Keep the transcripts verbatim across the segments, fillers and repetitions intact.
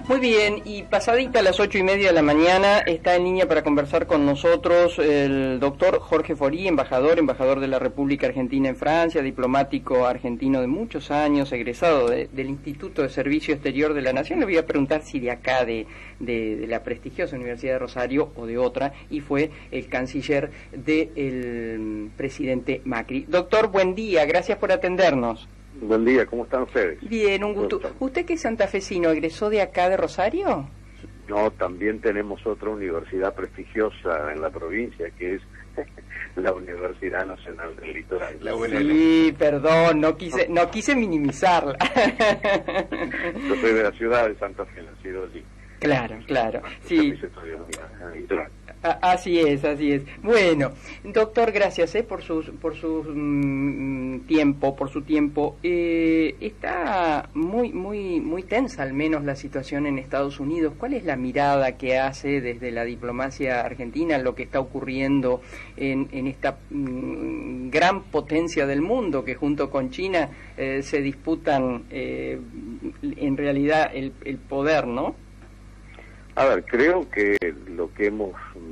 Muy bien, y pasadita a las ocho y media de la mañana está en línea para conversar con nosotros el doctor Jorge Forí, embajador, embajador de la República Argentina en Francia, diplomático argentino de muchos años, egresado de, del Instituto de Servicio Exterior de la Nación. Le voy a preguntar si de acá, de, de, de la prestigiosa Universidad de Rosario o de otra, y fue el canciller del presidente Macri. Doctor, buen día, gracias por atendernos. Buen día, ¿cómo están ustedes? Bien, un gusto. ¿Usted que es santafesino, egresó de acá de Rosario? No, también tenemos otra universidad prestigiosa en la provincia, que es la Universidad Nacional del Litoral. La sí, perdón, no quise no quise minimizarla. Yo soy de la ciudad de Santa Fe, nacido allí. Claro, claro, sí. Así es, así es. Bueno, doctor, gracias eh, por su por su mm, tiempo, por su tiempo. Eh, está muy muy muy tensa, al menos la situación en Estados Unidos. ¿Cuál es la mirada que hace desde la diplomacia argentina lo que está ocurriendo en, en esta mm, gran potencia del mundo que junto con China eh, se disputan eh, en realidad el, el poder, ¿no? A ver, creo que lo que hemos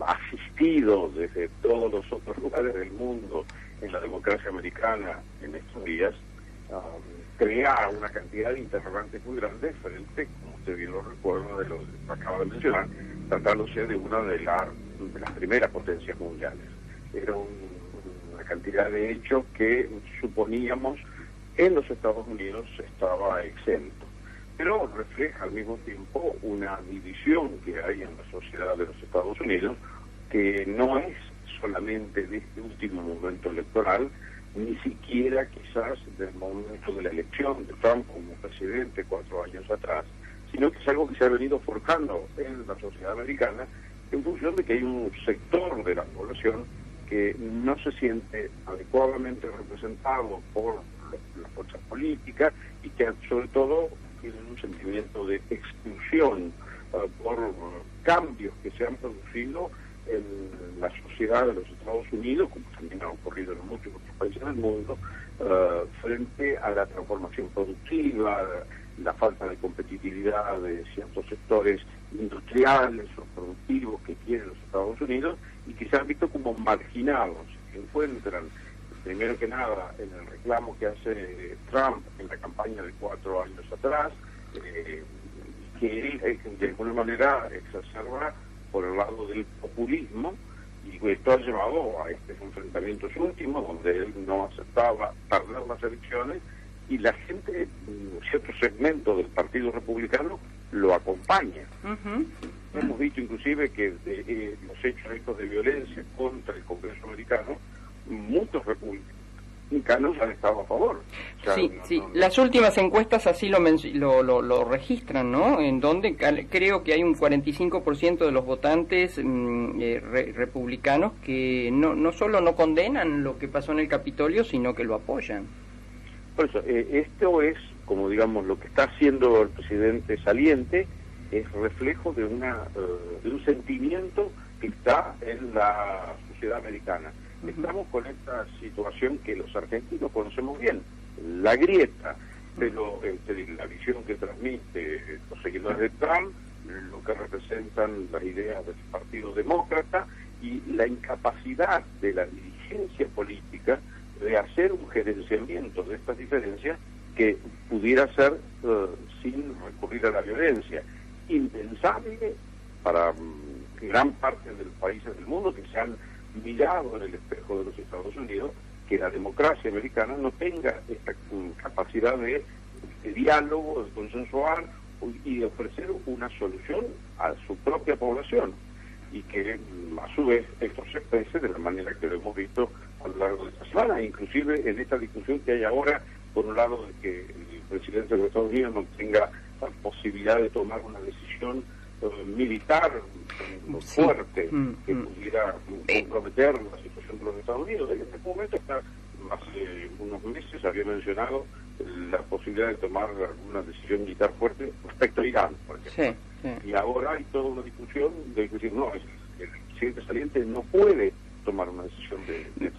asistido desde todos los otros lugares del mundo en la democracia americana en estos días um, crea una cantidad de interrogantes muy grandes frente, como usted bien lo recuerda, de lo que acaba de mencionar, tratándose de una de, la, de las primeras potencias mundiales. Era un, una cantidad de hechos que suponíamos en los Estados Unidos estaba exento, pero refleja al mismo tiempo una división que hay en la sociedad de los Estados Unidos, que no es solamente de este último momento electoral, ni siquiera quizás del momento de la elección de Trump como presidente cuatro años atrás, sino que es algo que se ha venido forjando en la sociedad americana en función de que hay un sector de la población que no se siente adecuadamente representado por las fuerzas políticas y que sobre todo tienen un sentimiento de exclusión uh, por uh, cambios que se han producido en la sociedad de los Estados Unidos, como también ha ocurrido en muchos otros países del mundo, uh, frente a la transformación productiva, la falta de competitividad de ciertos sectores industriales o productivos que tienen los Estados Unidos y que se han visto como marginados, que encuentran primero que nada en el reclamo que hace Trump en la campaña de cuatro años atrás, eh, que eh, de alguna manera exacerba por el lado del populismo, y esto ha llevado a estos enfrentamientos últimos donde él no aceptaba perder las elecciones y la gente, un cierto segmento del Partido Republicano lo acompaña. Uh-huh. Hemos visto inclusive que de, eh, los hechos estos de violencia contra el Congreso americano, muchos republicanos han estado a favor. O sea, sí, no, sí. No, no. Las últimas encuestas así lo, lo, lo, lo registran, ¿no? En donde creo que hay un cuarenta y cinco por ciento de los votantes mmm, eh, re, republicanos que no, no solo no condenan lo que pasó en el Capitolio, sino que lo apoyan. Por eso, eh, esto es, como digamos, lo que está haciendo el presidente saliente, es reflejo de, una, uh, de un sentimiento que está en la sociedad americana. Estamos con esta situación que los argentinos conocemos bien, la grieta, pero entre la visión que transmite los seguidores de Trump, lo que representan las ideas del Partido Demócrata y la incapacidad de la dirigencia política de hacer un gerenciamiento de estas diferencias que pudiera ser uh, sin recurrir a la violencia. Impensable para um, gran parte de los países del mundo que se han mirado en el espejo de los Estados Unidos, que la democracia americana no tenga esta capacidad de, de diálogo, de consensuar y de ofrecer una solución a su propia población, y que a su vez esto se exprese de la manera que lo hemos visto a lo largo de esta semana, inclusive en esta discusión que hay ahora, por un lado de que el presidente de los Estados Unidos no tenga la posibilidad de tomar una decisión uh, militar uh, sí. fuerte mm, que mm. pudiera comprometer la situación de los Estados Unidos. En este momento, está, hace unos meses había mencionado la posibilidad de tomar alguna decisión militar fuerte respecto a Irán, por ejemplo. Sí, sí. Y ahora hay toda una discusión de decir, no, el presidente saliente no puede tomar una decisión de, de este tipo.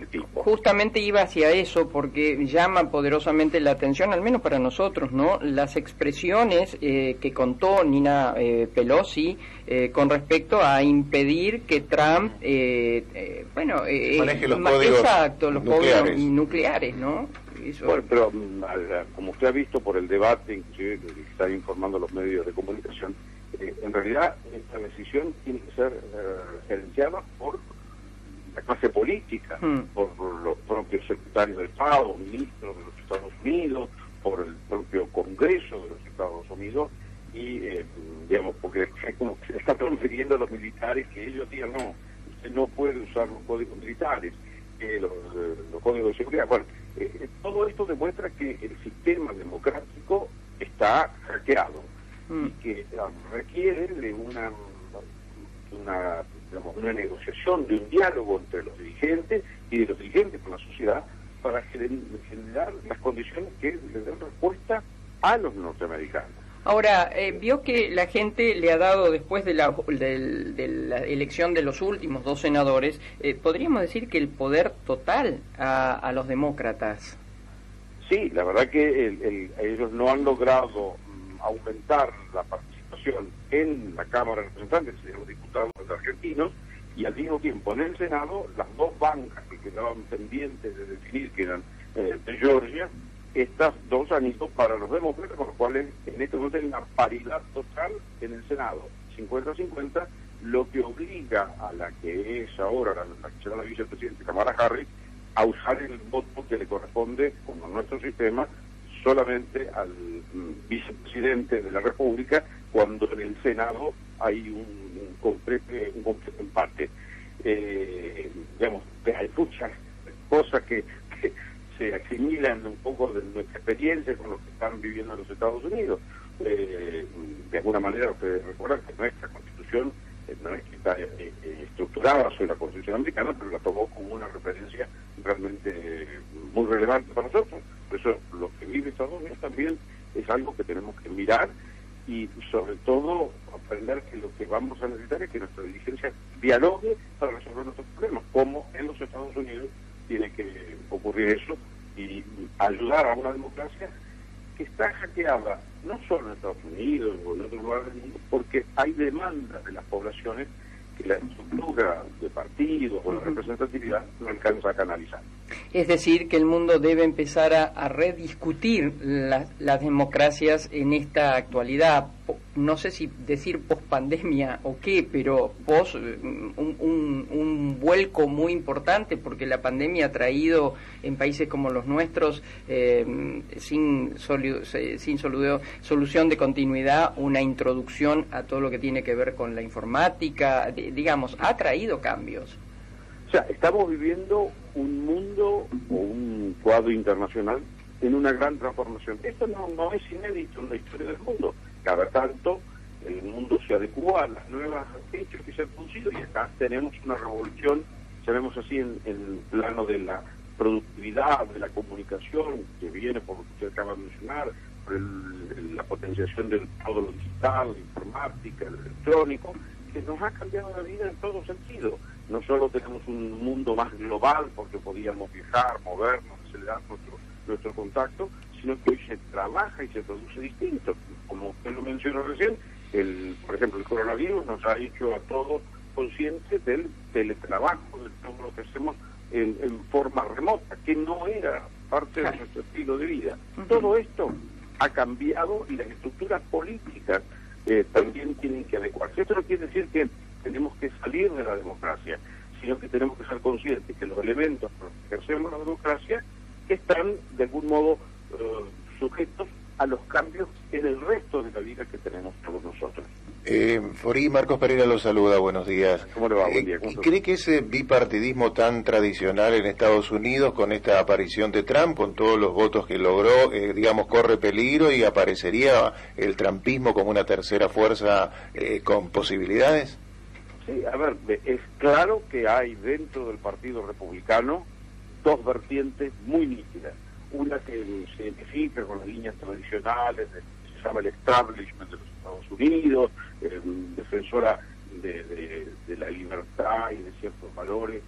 justamente iba hacia eso, porque llama poderosamente la atención, al menos para nosotros, ¿no? Las expresiones eh, que contó Nina eh, Pelosi eh, con respecto a impedir que Trump, eh, eh, bueno, eh, maneje los ma- códigos exacto, los nucleares. códigos nucleares, ¿no? Eso. Bueno, pero como usted ha visto por el debate, inclusive que está informando los medios de comunicación, eh, en realidad esta decisión tiene que ser eh, gerenciada por la clase política, hmm. por los propios secretarios de Estado, ministros de los Estados Unidos, por el propio Congreso de los Estados Unidos, y eh, digamos, porque es como que se está transfiriendo a los militares que ellos digan, no, usted no puede usar los códigos militares, eh, los, eh, los códigos de seguridad. Bueno, eh, todo esto demuestra que el sistema democrático está hackeado mm. y que um, requiere de una, una, digamos, una negociación, de un diálogo entre los dirigentes y de los dirigentes con la sociedad para generar las condiciones que le den respuesta a los norteamericanos. Ahora, eh, vio que la gente le ha dado, después de la, de, de la elección de los últimos dos senadores, eh, podríamos decir que el poder total a, a los demócratas. Sí, la verdad que el, el, ellos no han logrado um, aumentar la participación en la Cámara de Representantes y de los diputados argentinos, y al mismo tiempo en el Senado, las dos bancas que quedaban pendientes de definir, que eran eh, de Georgia, estas dos han ido para los demócratas, con lo cual en, en este momento hay una paridad total en el Senado, cincuenta a cincuenta, lo que obliga a la que es ahora, la, la que será la vicepresidenta Kamala Harris, a usar el voto que le corresponde, como nuestro sistema, solamente al mm, vicepresidente de la República, cuando en el Senado hay un, un, completo, un completo empate. Eh, digamos, hay muchas cosas que, que se asimilan un poco de nuestra experiencia con lo que están viviendo en los Estados Unidos. Eh, de alguna manera, ustedes recuerdan que nuestra Constitución eh, no es que está eh, estructurada sobre la Constitución americana, pero la tomó como una referencia realmente eh, muy relevante para nosotros. Por eso, lo que vive Estados Unidos también es algo que tenemos que mirar y, sobre todo, aprender que lo que vamos a necesitar es que nuestra dirigencia dialogue para resolver nuestros problemas, como en los Estados Unidos tiene que ocurrir eso, y ayudar a una democracia que está hackeada no solo en Estados Unidos o en otros lugares del mundo, porque hay demandas de las poblaciones que la estructura de partidos o la representatividad no alcanza a canalizar. Es decir, que el mundo debe empezar a, a rediscutir la, las democracias en esta actualidad. No sé si decir post-pandemia o qué, pero post un, un, un vuelco muy importante, porque la pandemia ha traído en países como los nuestros, eh, sin, solu, sin solu, solución de continuidad, una introducción a todo lo que tiene que ver con la informática, de, digamos, ha traído cambios. O sea, estamos viviendo un mundo o un cuadro internacional en una gran transformación. Esto no, no es inédito en la historia del mundo. Cada tanto el mundo se adecua a las nuevas hechos que se han producido, y acá tenemos una revolución, llamemos así, en, en el plano de la productividad, de la comunicación, que viene por lo que usted acaba de mencionar, por el, la potenciación de todo lo digital, la informática, el electrónico, que nos ha cambiado la vida en todo sentido. No solo tenemos un mundo más global, porque podíamos viajar, movernos, acelerar nuestro, nuestro contacto, sino que hoy se trabaja y se produce distinto. Como usted lo mencionó recién, el, por ejemplo, el coronavirus nos ha hecho a todos conscientes del teletrabajo, de todo lo que hacemos en, en forma remota, que no era parte de nuestro estilo de vida. Uh-huh. Todo esto ha cambiado, y las estructuras políticas eh, también tienen que adecuarse. Esto no quiere decir que tenemos que salir de la democracia, sino que tenemos que ser conscientes que los elementos por los que ejercemos la democracia están de algún modo uh, sujetos a los cambios en el resto de la vida que tenemos todos nosotros. Eh, Forí, Marcos Pereira lo saluda, buenos días. ¿Cómo le va? Buen día. Eh, ¿Cree que ese bipartidismo tan tradicional en Estados Unidos, con esta aparición de Trump, con todos los votos que logró, eh, digamos, corre peligro y aparecería el trumpismo como una tercera fuerza eh, con posibilidades? Sí, a ver, es claro que hay dentro del Partido Republicano dos vertientes muy nítidas. Una que se identifica con las líneas tradicionales, de, se llama el establishment de los Estados Unidos, eh, defensora de, de, de la libertad y de ciertos valores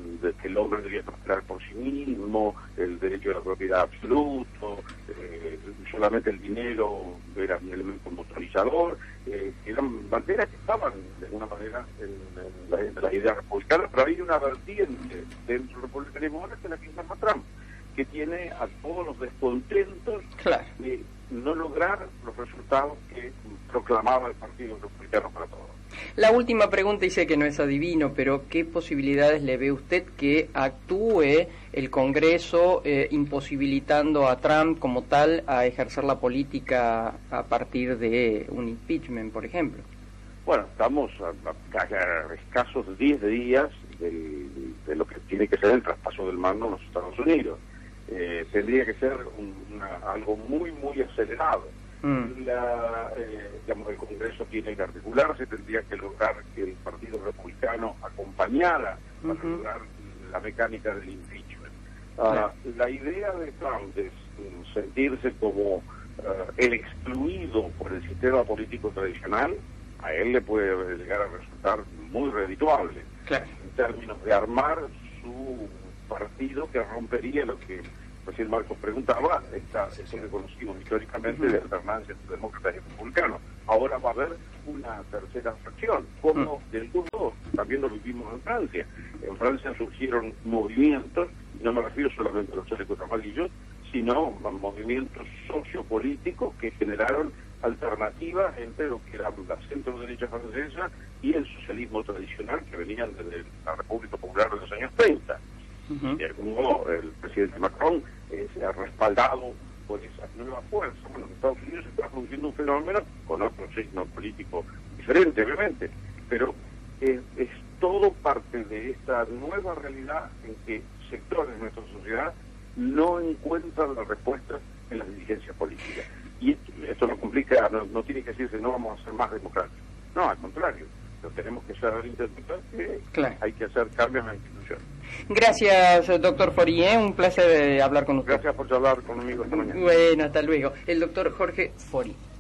de que el hombre debía prosperar por sí mismo, el derecho a la propiedad absoluto, eh, solamente el dinero era un elemento motorizador, eh, eran banderas que estaban de alguna manera en, en, la, en la idea republicana, pero hay una vertiente dentro del republicanismo ahora que es la que llama Trump, que tiene a todos los descontentos claro. de no lograr los resultados que proclamaba el Partido Republicano para todos. La última pregunta, y sé que no es adivino, pero ¿qué posibilidades le ve usted que actúe el Congreso eh, imposibilitando a Trump como tal a ejercer la política a partir de un impeachment, por ejemplo? Bueno, estamos a, a, a escasos diez días del, de lo que tiene que ser el traspaso del mando en los Estados Unidos. Eh, tendría que ser un, una, algo muy, muy acelerado. Mm. La, eh, digamos, el Congreso tiene que articularse, tendría que lograr que el Partido Republicano acompañara uh-huh. para lograr la mecánica del impeachment. Uh, yeah. La idea de Trump es um, sentirse como uh, el excluido por el sistema político tradicional, a él le puede llegar a resultar muy redituable, claro. en términos de armar su partido que rompería lo que recién Marcos preguntaba, está eso que conocimos históricamente de alternancia entre demócratas y republicanos. Ahora va a haber una tercera fracción, como del algún modo también lo vivimos en Francia. En Francia surgieron movimientos, y no me refiero solamente a los chalecos amarillos, sino a movimientos sociopolíticos que generaron alternativas entre lo que era la centro derecha francesa y el socialismo tradicional que venían desde la República Popular de los años treinta. Uh-huh. De algún modo, el presidente Macron eh, se ha respaldado por esa nueva fuerza. Bueno, en Estados Unidos se está produciendo un fenómeno con otro signo político diferente, obviamente, pero eh, es todo parte de esta nueva realidad en que sectores de nuestra sociedad no encuentran la respuesta en las dirigencias políticas. Y esto, esto no complica, no, no tiene que decirse no vamos a ser más democráticos. No, al contrario. Tenemos que saber interpretar que claro. hay que hacer cambios en la institución. Gracias, doctor Forie, un placer hablar con usted. Gracias por hablar conmigo esta mañana. Bueno, hasta luego. El doctor Jorge Forie.